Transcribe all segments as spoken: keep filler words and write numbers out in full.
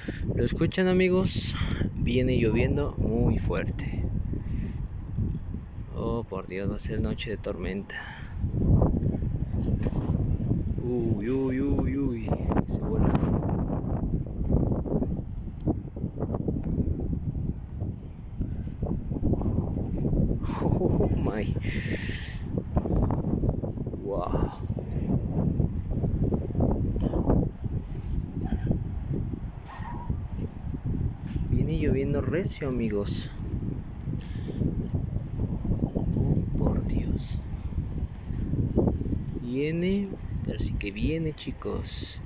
¿Lo escuchan, amigos? Viene lloviendo muy fuerte. Oh, por Dios, va a ser noche de tormenta. Uy, uy, uy, uy. Se vuela. Oh my. Wow. Viene lloviendo recio, amigos. Oh, por Dios. Viene, pero sí que viene, chicos.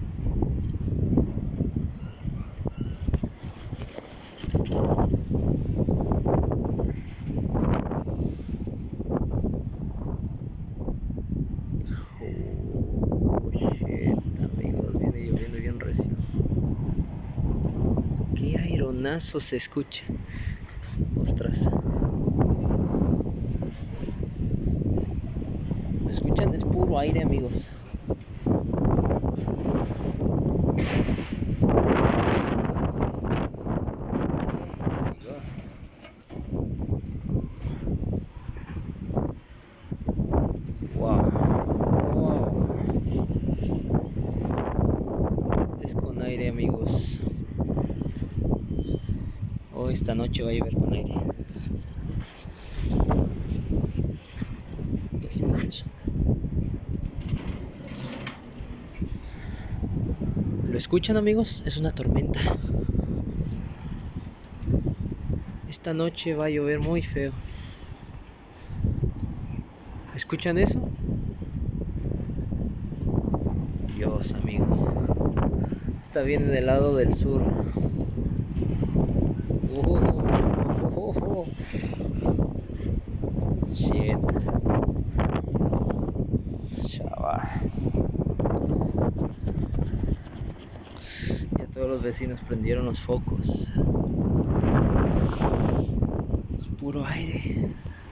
Oh, shit, amigos, viene lloviendo bien recio. Qué aeronazo se escucha. Ostras. ¿Lo escuchan? Es puro aire, amigos. Wow. Wow. Es con aire, amigos. Oh, esta noche va a llover con aire. ¿Lo escuchan, amigos? Es una tormenta. Esta noche va a llover muy feo. ¿Escuchan eso? Dios, amigos. Esta viene del lado del sur. Oh, oh, oh, oh. Shit. Chaval. Ya todos los vecinos prendieron los focos. Es puro aire.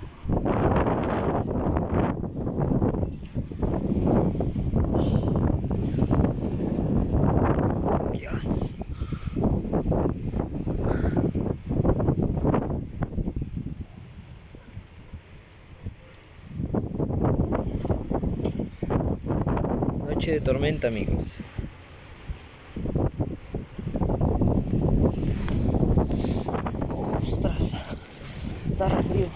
Dios. Noche de tormenta, amigos. Ostras. Está re frío.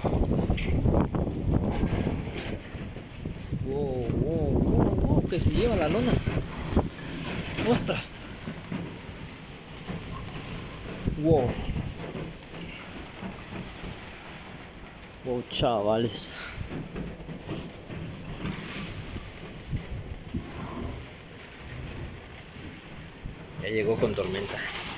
Wow, wow, wow, wow, que se lleva la lona. Ostras. Wow. Wow, chavales. Ya llegó con tormenta.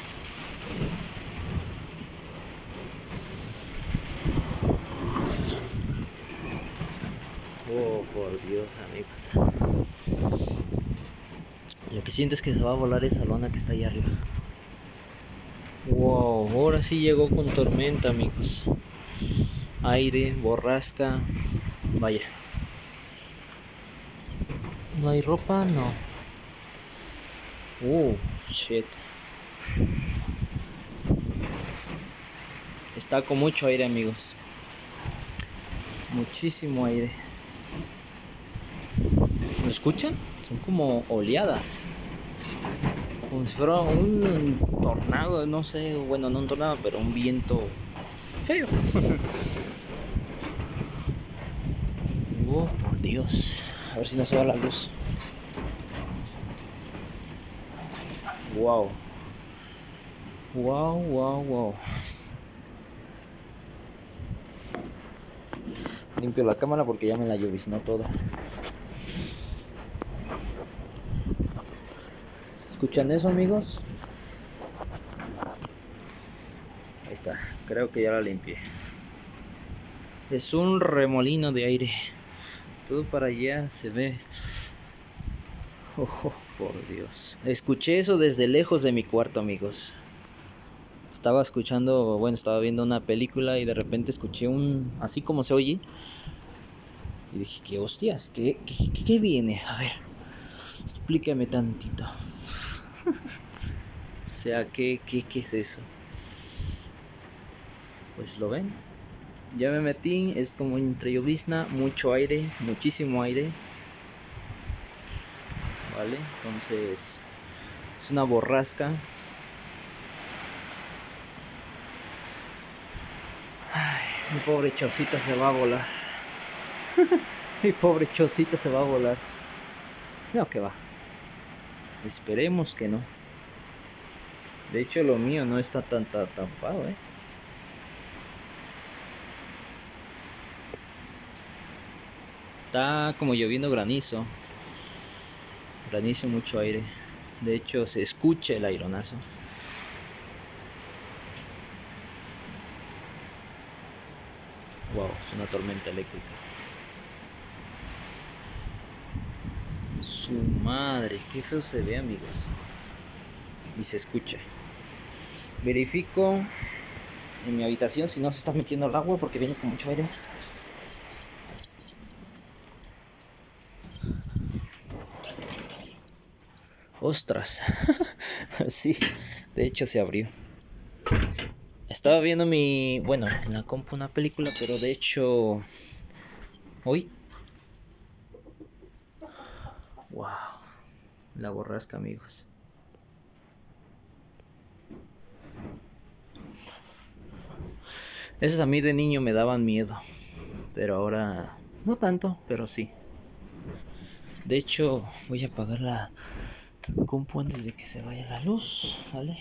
Oh, por Dios, amigos. Lo que siento es que se va a volar esa lona que está ahí arriba. Wow, ahora sí llegó con tormenta, amigos. Aire, borrasca. Vaya. ¿No hay ropa? No. Oh, shit. Está con mucho aire, amigos. Muchísimo aire. ¿Lo escuchan? Son como oleadas. Como si fuera un tornado, no sé. Bueno, no un tornado, pero un viento feo. Oh, por Dios. A ver si no se va la luz. Wow. Wow, wow, wow. Limpio la cámara porque ya me la lloviznó toda. ¿Escuchan eso, amigos? Ahí está. Creo que ya la limpié. Es un remolino de aire. Todo para allá se ve. Oh, oh, por Dios. Escuché eso desde lejos de mi cuarto, amigos. Estaba escuchando, bueno, estaba viendo una película y de repente escuché un, así como se oye. Y dije, ¿qué hostias? ¿Qué, qué, qué viene? A ver, explícame tantito. sea, ¿qué, qué, qué es eso? Pues lo ven. Ya me metí, es como entre llovizna, mucho aire, muchísimo aire. Vale, entonces es una borrasca. Ay, mi pobre chocita se va a volar. Mi pobre chocita se va a volar. No, que va. Esperemos que no. De hecho, lo mío no está tan tan tapado, eh. Está como lloviendo granizo. Granizo, mucho aire. De hecho, se escucha el aironazo. Wow, es una tormenta eléctrica. Su madre, qué feo se ve, amigos. Y se escucha. Verifico en mi habitación si no se está metiendo el agua porque viene con mucho aire. Ostras. Sí, de hecho se abrió. Estaba viendo mi, bueno, en la compu una película, pero de hecho hoy. Wow, la borrasca, amigos. Esas a mí de niño me daban miedo, pero ahora no tanto, pero sí. De hecho, voy a apagar la compu antes de que se vaya la luz, ¿vale?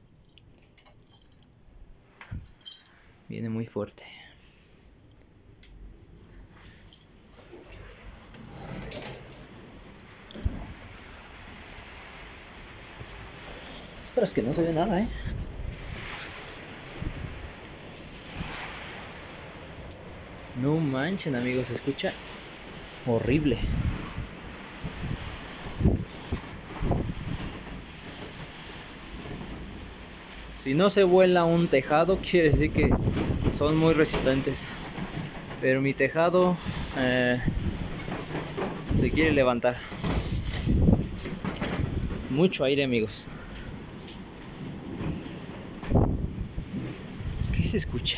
Viene muy fuerte. Ostras, que no se ve nada, ¿eh? No manchen, amigos, se escucha horrible. Si no se vuela un tejado, quiere decir que son muy resistentes. Pero mi tejado eh, se quiere levantar. Mucho aire, amigos. ¿Qué se escucha?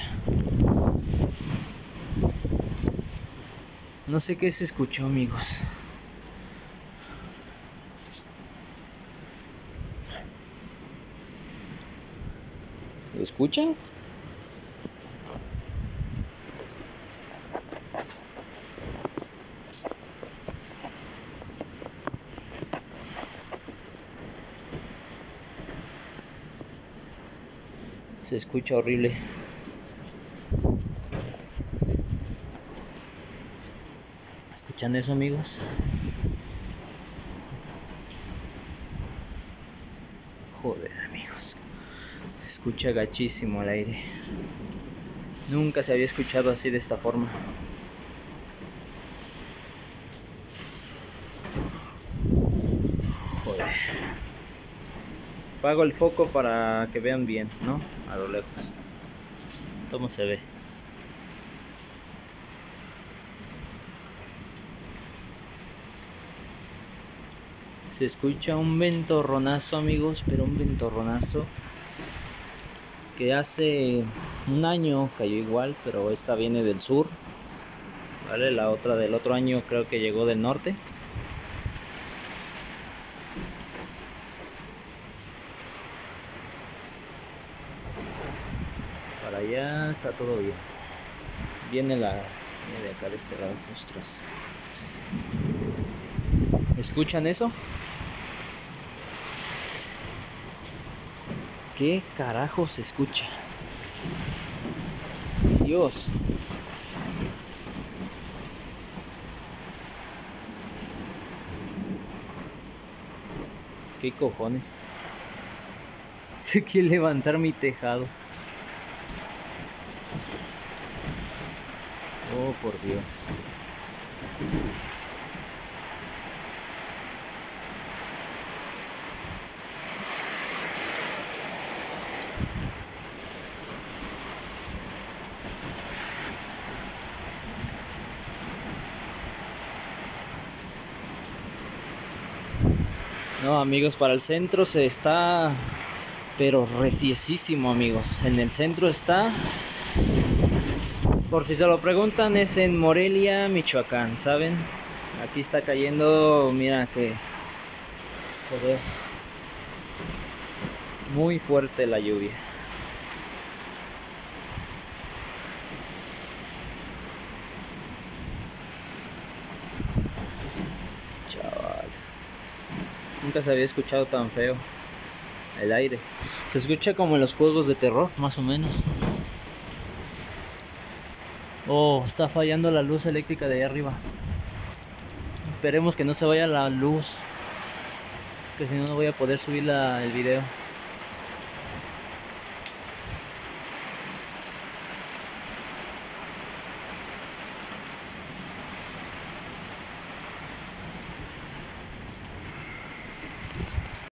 No sé qué se escuchó, amigos. ¿Lo escuchan? Se escucha horrible. ¿Escuchan eso, amigos? Joder, amigos. Se escucha gachísimo el aire. Nunca se había escuchado así de esta forma. Joder. Apago el foco para que vean bien, ¿no? A lo lejos. ¿Cómo se ve? Se escucha un ventorronazo, amigos, pero un ventorronazo que hace un año cayó igual, pero esta viene del sur, ¿vale? La otra del otro año creo que llegó del norte. Para allá está todo bien. Viene la viene de acá de este lado. Ostras. ¿Escuchan eso? ¿Qué carajo se escucha? Dios. ¿Qué cojones? Se quiere levantar mi tejado. Oh, por Dios. No, amigos, para el centro se está pero reciesísimo, amigos. En el centro está, por si se lo preguntan, es en Morelia, Michoacán, ¿saben? Aquí está cayendo, mira que joder, muy fuerte la lluvia. Chaval, nunca se había escuchado tan feo el aire. Se escucha como en los juegos de terror, más o menos. Oh, está fallando la luz eléctrica de ahí arriba. Esperemos que no se vaya la luz, que si no no voy a poder subir la, el video.